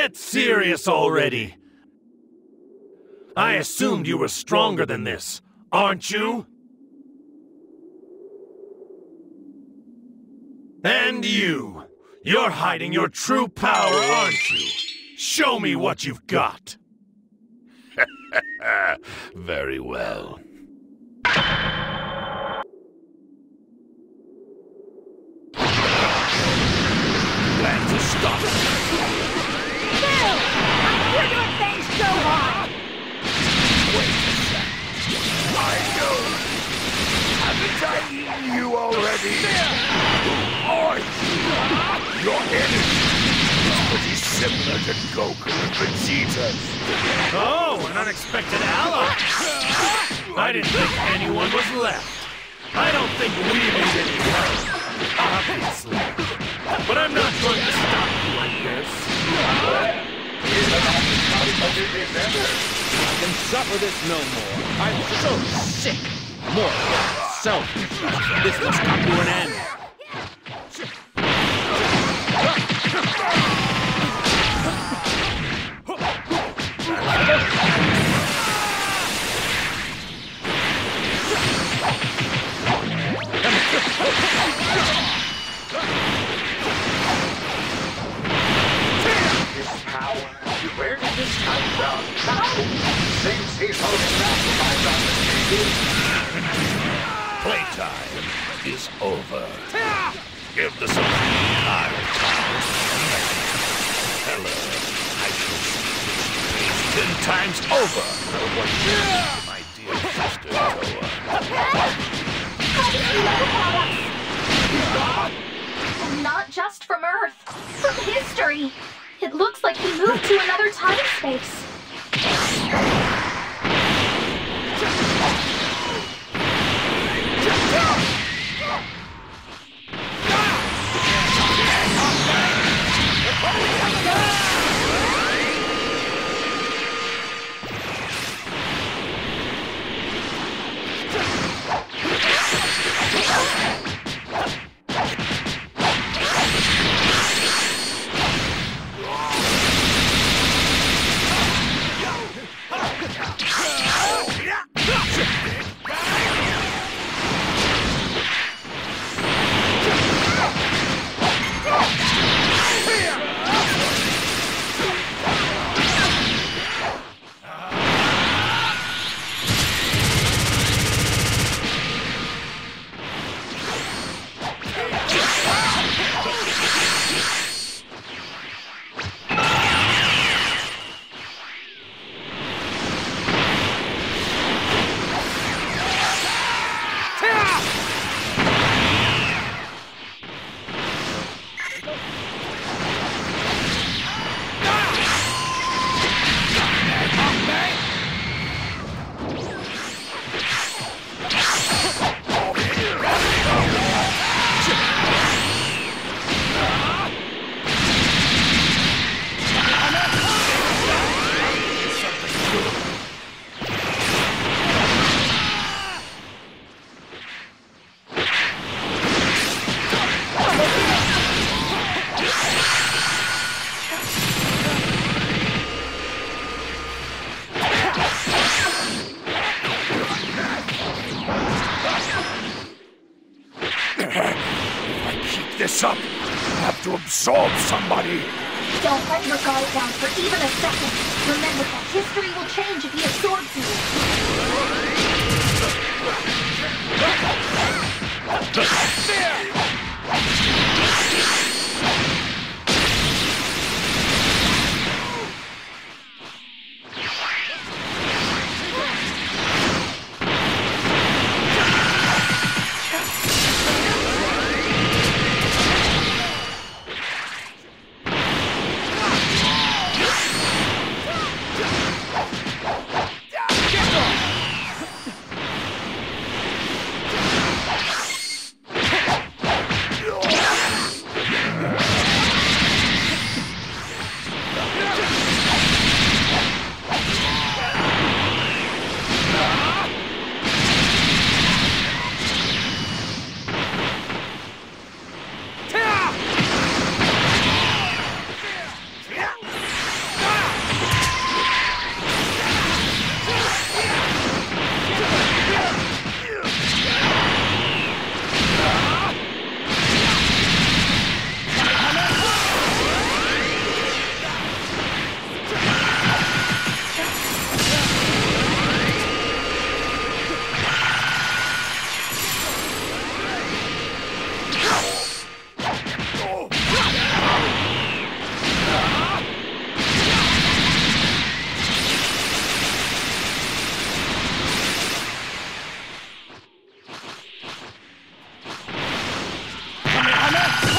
Get serious already! I assumed you were stronger than this, aren't you? And you! You're hiding your true power, aren't you? Show me what you've got! Very well. Plan to stop it. Phil! I'm here to avenge Gohan! Wait a sec. I know. Haven't I eaten you already? Who are you? Your energy is pretty similar to Goku and Vegeta. Oh, an unexpected ally. I didn't think anyone was left. I don't think we need any help, obviously. But I'm not going to stop you like this. I can suffer this no more. I'm so sick. More selfish. This must come to an end. His power. Where did this come from? How? Seems he's holding back by Playtime is over. Give the Supreme Power Hello. I shall see 10 times over for what you did to my dear sister Toa. How did you know about us? And not just from Earth, from history. It looks like he moved to another time space. This up! I have to absorb somebody! Don't let your guard down for even a second. Remember that history will change if he absorbs you. Nana!